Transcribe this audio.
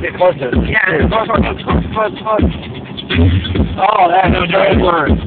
Get closer. Yeah. Close. Oh, that's a great word.